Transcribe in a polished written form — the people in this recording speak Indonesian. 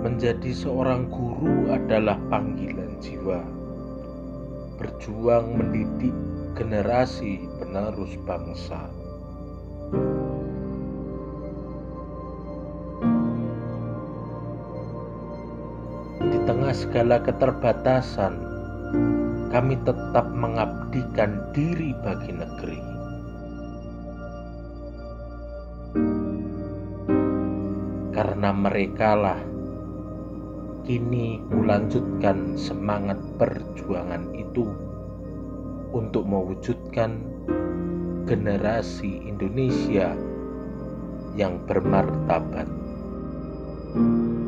Menjadi seorang guru adalah panggilan jiwa, berjuang mendidik generasi penerus bangsa. Di tengah segala keterbatasan, kami tetap mengabdikan diri bagi negeri. Karena merekalah kini kulanjutkan semangat perjuangan itu untuk mewujudkan generasi Indonesia yang bermartabat.